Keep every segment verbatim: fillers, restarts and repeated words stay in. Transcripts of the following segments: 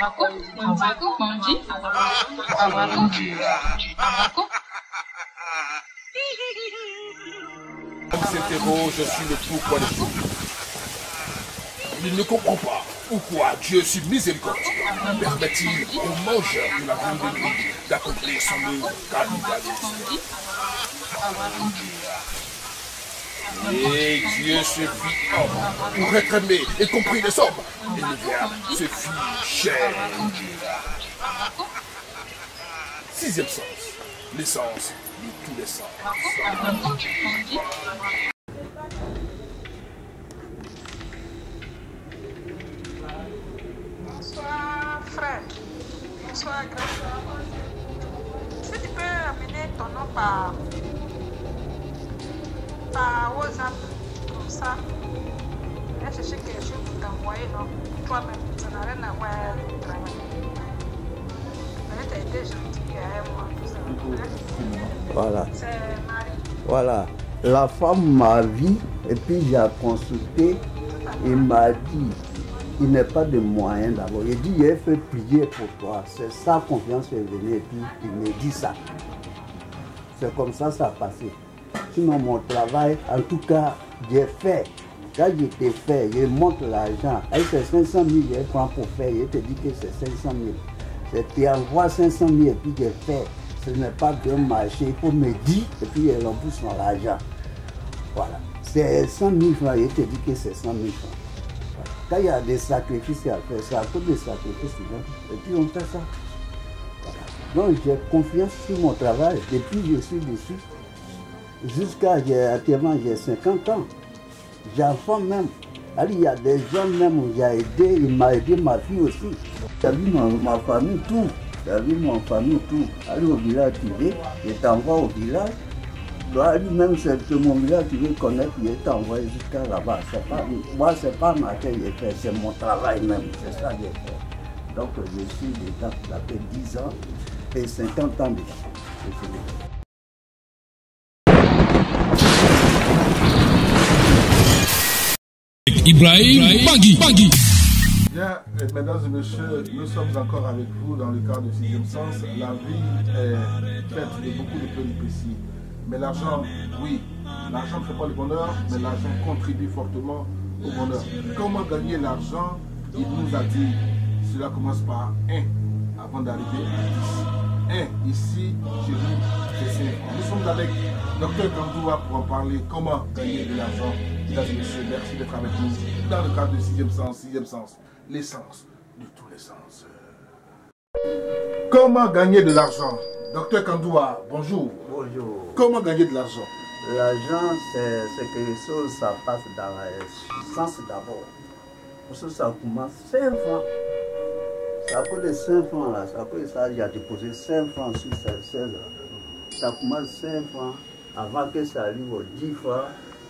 s'interroge sur le pourquoi des choses. Il ne comprend pas pourquoi Dieu, sur miséricorde, permet-il aux mangeurs de la viande de nuit d'accomplir son œuvre capitaliste. Et Dieu se fit homme pour être aimé et compris des hommes. Et le Verbe se fit chair. Sixième sens, l'essence de tous les sens. Bonsoir frère, bonsoir grand-frère. Si tu peux amener ton nom par, par WhatsApp, comme ça, et chercher quelque chose pour t'envoyer, non, toi-même, ça n'a rien à voir avec le travail. Mais tu as été gentil avec moi, tout ça. Voilà. C'est Marie. Voilà. La femme m'a vu et puis j'ai consulté. Il m'a dit, il n'y a pas de moyen d'abord. Il dit, il a fait prier pour toi. C'est sa confiance est venue et puis il me dit ça. C'est comme ça ça a passé. Sinon mon travail, en tout cas, j'ai fait. Quand j'étais fait, je monte l'argent. Avec ces cinq cent mille, je prends pour faire. Je te dis que c'est cinq cent mille. Tu envoies cinq cent mille et puis j'ai fait. Ce n'est pas bien marché. Il faut me dire et puis je rembourse mon argent. Voilà. C'est cent mille francs. Je te dis que c'est cent mille francs. Quand il y a des sacrifices à faire, c'est à cause des sacrifices. Et puis on fait ça. Voilà. Donc j'ai confiance sur mon travail. Depuis que je suis dessus, jusqu'à actuellement j'ai cinquante ans. J'enfant même. Alors, il y a des gens même où j'ai aidé, il m'a aidé ma fille aussi. J'ai vu ma, ma famille, tout. J'ai vu ma famille, tout. Aller au village, tu veux, je t'envoie au village. Toi, lui-même, c'est mon village, tu veux connaître, je t'envoie jusqu'à là-bas. Moi, ce n'est pas ma que j'ai fait, c'est mon travail même, c'est ça que j'ai fait. Donc, je suis déjà, ça fait dix ans et cinquante ans déjà. Ibrahim Bangui. Bangui. Bien, mesdames et messieurs, nous sommes encore avec vous dans le cadre du sixième sens. La vie est faite de beaucoup de péripéties. Mais l'argent, oui, l'argent ne fait pas le bonheur, mais l'argent contribue fortement au bonheur. Comment gagner l'argent? Il nous a dit, cela commence par un, avant d'arriver à dix. un, ici, chez nous, c'est cinq. Nous sommes avec docteur Kandoua pour en parler. Comment gagner de l'argent? Mesdames et messieurs, merci d'être avec nous dans le cadre du sixième sens. Sixième sens, l'essence de tous les sens. Comment gagner de l'argent? Docteur Kandoua, bonjour. Bonjour. Comment gagner de l'argent? L'argent, c'est que les choses, ça passe dans le sens d'abord. Pour ça, ça commence cinq francs. Ça coûte cinq francs là, ça coûte ça, j'ai déposé cinq francs sur cette seize là. Ça commence cinq francs avant que ça arrive aux dix francs,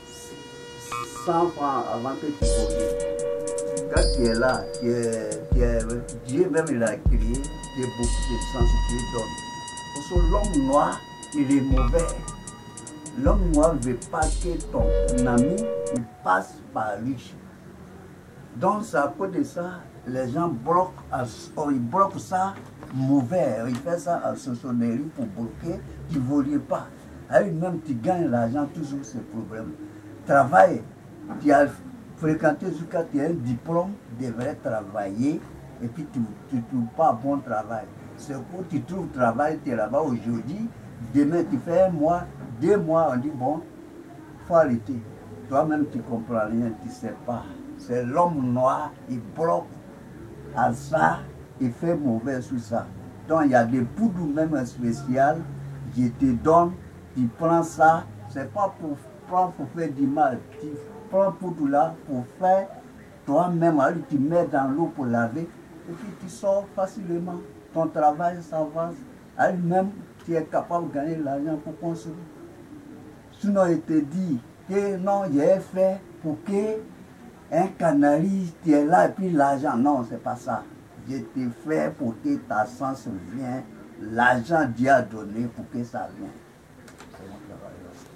cent francs avant que tu poses. Quand tu es là, tu es, tu es, Dieu même il a créé, tu es beaucoup de sens que Dieu donne. Parce que l'homme noir, il est mauvais. L'homme noir ne veut pas que ton ami il passe par lui. Donc, c'est à cause de ça, les gens bloquent, oh, ils bloquent ça mauvais. Ils font ça en sorcellerie pour bloquer, tu ne voulais pas. Alors, même tu gagnes l'argent, toujours ce problème. Travaille, tu as fréquenté jusqu'à tu as un diplôme, tu devrais travailler et puis tu ne trouves pas bon travail. C'est pour que tu trouves travail, tu es là-bas aujourd'hui, demain tu fais un mois, deux mois, on dit bon, il faut arrêter. Toi-même tu ne comprends rien, tu ne sais pas. C'est l'homme noir, il bloque à ça, il fait mauvais sur ça. Donc il y a des poudres même spéciales, je te donne, tu prends ça, c'est pas pour prendre pour faire du mal, tu prends poudre là pour faire toi-même, tu mets dans l'eau pour laver, et puis tu sors facilement. Ton travail s'avance, même tu es capable de gagner l'argent pour construire. Sinon il te dit que non, j'ai fait pour que un canari, tu es là et puis l'argent, non, c'est pas ça. Je t'ai fait pour que ta sens vienne, l'argent Dieu a donné pour que ça vienne.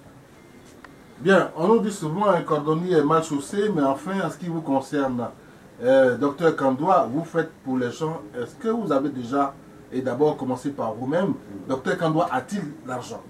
Bien, on nous dit souvent un cordonnier est mal chaussé, mais enfin, en ce qui vous concerne, Euh, docteur Kandoua, vous faites pour les gens, est-ce que vous avez déjà, et d'abord commencé par vous-même, docteur Kandoua a-t-il l'argent?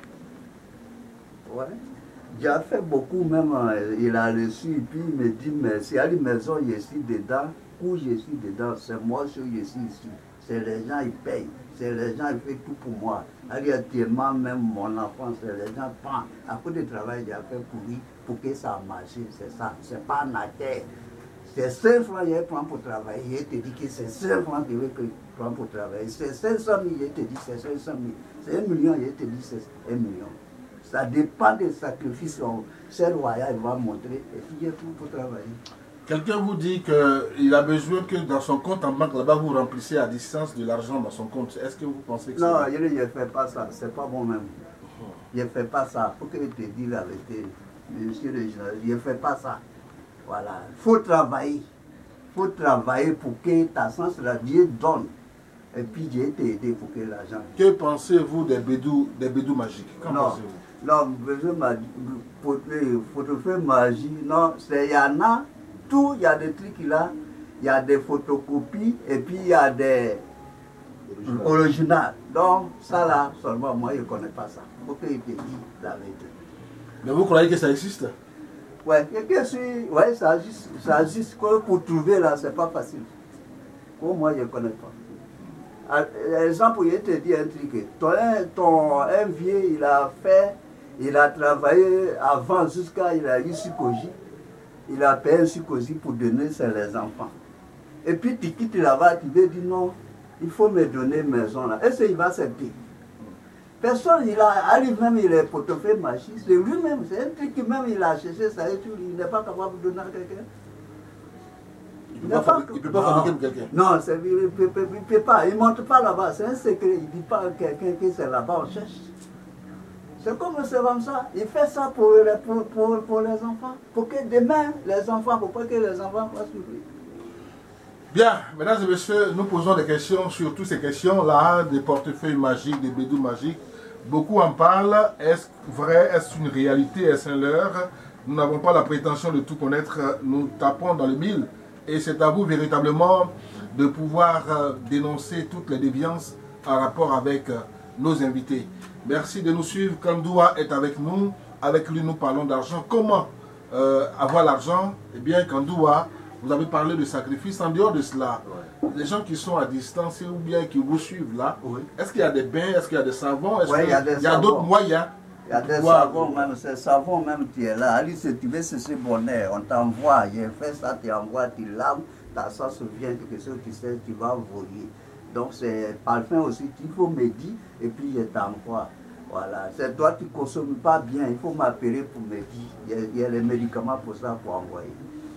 Ouais. J'ai fait beaucoup même, euh, il a reçu et puis il me dit merci. À la maison, je suis dedans, où je suis dedans, c'est moi je suis ici. C'est les gens, ils payent. C'est les gens, ils font tout pour moi. Actuellement, même mon enfant, c'est les gens prennent. À côté du travail, j'ai fait pour lui, pour que ça marche. C'est ça. C'est pas la terre. C'est cinq francs que je prends pour travailler. Je te dis que c'est cinq francs que je prends pour travailler. C'est cinq cent mille, je te dis c'est cinq cent mille. C'est un million, je te dis c'est un million. Ça dépend des sacrifices que ce royal va montrer. Et puis, il y a tout pour travailler. Quelqu'un vous dit qu'il a besoin que dans son compte en banque, là-bas, vous remplissez à distance de l'argent dans son compte. Est-ce que vous pensez que c'est... Non, je ne fais pas ça. C'est pas bon même. Je ne fais pas ça. Il faut que je te dise la vérité. Monsieur le général, je ne fais pas ça. Voilà. Il faut travailler. Il faut travailler pour que ta sens, la Dieu donne. Et puis, Dieu t'aide pour que l'argent... Que pensez-vous des bédous, des bédous magiques? Qu'en Non. pensez-vous? Non, bédou magique, photographie magique, non, il y en a, tout, il y a des trucs là, il y a des photocopies et puis il y a des originales. Donc, ça là, seulement moi, je ne connais pas ça. Il faut que je te dise la vérité. Mais vous croyez que ça existe? Oui, ouais, ça existe, ça existe. Pour trouver là, c'est pas facile. Pour moi, je ne connais pas. Exemple, je te dis un truc. Ton, ton un vieux, il a fait, il a travaillé avant jusqu'à, il a eu Sukoji. Il a payé un Sukoji pour donner ça les enfants. Et puis tu quittes là-bas, tu veux dire non, il faut me donner maison là. Est-ce qu'il va accepter? Personne, il a, lui-même, il est portefeuille machine. C'est lui-même, c'est un truc que même il a cherché ça et tout, il n'est pas capable de donner à quelqu'un. Il ne peut pas, il peut pas fabriquer pour quelqu'un. Non, il ne peut, peut, peut pas. Il ne monte pas là-bas. C'est un secret. Il ne dit pas à quelqu'un que c'est là-bas, on cherche. C'est comme c'est comme ça. Il fait ça pour, pour, pour, pour les enfants. Pour que demain, les enfants, pour pas que les enfants fassent souffrir. Bien, mesdames et messieurs, nous posons des questions sur toutes ces questions-là, des portefeuilles magiques, des bédous magiques. Beaucoup en parlent. Est-ce vrai? Est-ce une réalité? Est-ce un leurre? Nous n'avons pas la prétention de tout connaître. Nous tapons dans le mille. Et c'est à vous véritablement de pouvoir euh, dénoncer toutes les déviances en rapport avec euh, nos invités. Merci de nous suivre. Kandoua est avec nous. Avec lui, nous parlons d'argent. Comment euh, avoir l'argent? Eh bien, Kandoua, vous avez parlé de sacrifice. En dehors de cela, ouais. Les gens qui sont à distance ou bien qui vous suivent là, oui. Est-ce qu'il y a des bains? Est-ce qu'il y a des savons? Est-ce ouais, qu'il y a d'autres moyens? Il y a des savons même, c'est savon même qui est là. Ali, si tu veux ce bonnet, on t'envoie, il fait ça, tu envoies, tu laves, ta sauce vient, quelque chose tu sais, tu vas envoyer. Donc c'est parfum aussi, il faut me dire, et puis je t'envoie. Voilà, c'est toi qui ne consommes pas bien, il faut m'appeler pour me dire. Il y, a, il y a les médicaments pour ça, pour envoyer.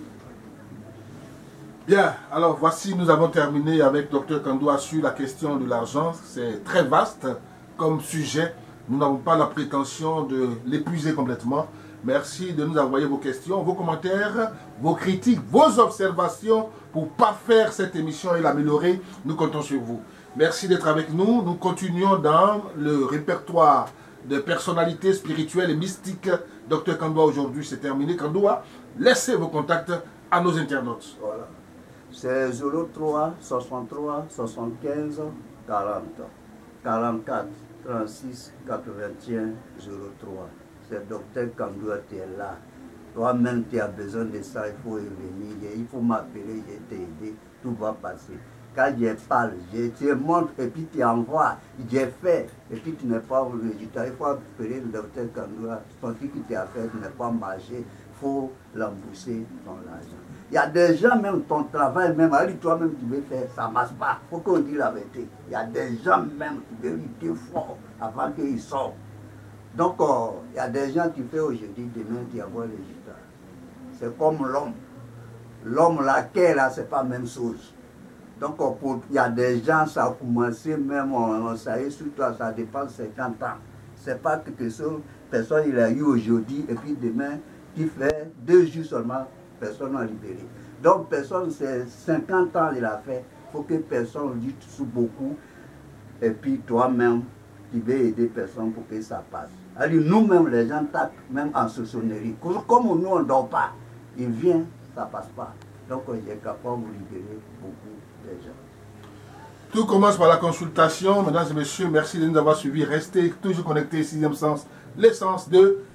Bien, alors voici, nous avons terminé avec docteur Kandoua sur la question de l'argent. C'est très vaste comme sujet. Nous n'avons pas la prétention de l'épuiser complètement. Merci de nous envoyer vos questions, vos commentaires, vos critiques, vos observations pour parfaire cette émission et l'améliorer. Nous comptons sur vous. Merci d'être avec nous. Nous continuons dans le répertoire de personnalités spirituelles et mystiques. docteur Kandoua, aujourd'hui, c'est terminé. Kandoua, laissez vos contacts à nos internautes. Voilà. C'est zéro trois, soixante-trois, soixante-quinze, quarante, quarante-quatre. trente-six, quatre-vingt-un, zéro trois. C'est docteur Kandoua qui est là. Toi-même, tu as besoin de ça, il faut y venir. Il faut m'appeler, je t'aider, tout va passer. Quand je parle, je te montre et puis tu envoies. J'ai fait et puis tu n'es pas au résultat. Il faut appeler le docteur Kandoua. Ton truc que tu as fait n'est pas marché. Il faut l'emboucher dans l'argent. Il y a des gens, même ton travail, même, allez, toi-même, tu veux faire, ça ne marche pas. Il faut qu'on dise la vérité. Il y a des gens, même, qui veulent lutter fort avant qu'ils sortent. Donc, euh, il y a des gens qui font aujourd'hui, demain, qui envoient le résultat. C'est comme l'homme. L'homme, laquelle, là, ce n'est pas la même chose. Donc, euh, pour, il y a des gens, ça a commencé, même, on, ça y est, sur toi, ça dépend de cinquante ans. Ce n'est pas quelque chose, personne, il a eu aujourd'hui, et puis demain, qui fait deux jours seulement. Personne n'a libéré. Donc, personne, c'est cinquante ans il a fait. Il faut que personne lutte sous beaucoup. Et puis, toi-même, tu veux aider personne pour que ça passe. Alors, nous-mêmes, les gens tapent, même en sorcellerie. Comme nous, on ne dort pas. Ils viennent, ça ne passe pas. Donc, il est capable de libérer beaucoup de gens. Tout commence par la consultation. Mesdames et messieurs, merci de nous avoir suivis. Restez toujours connectés, sixième sens, l'essence de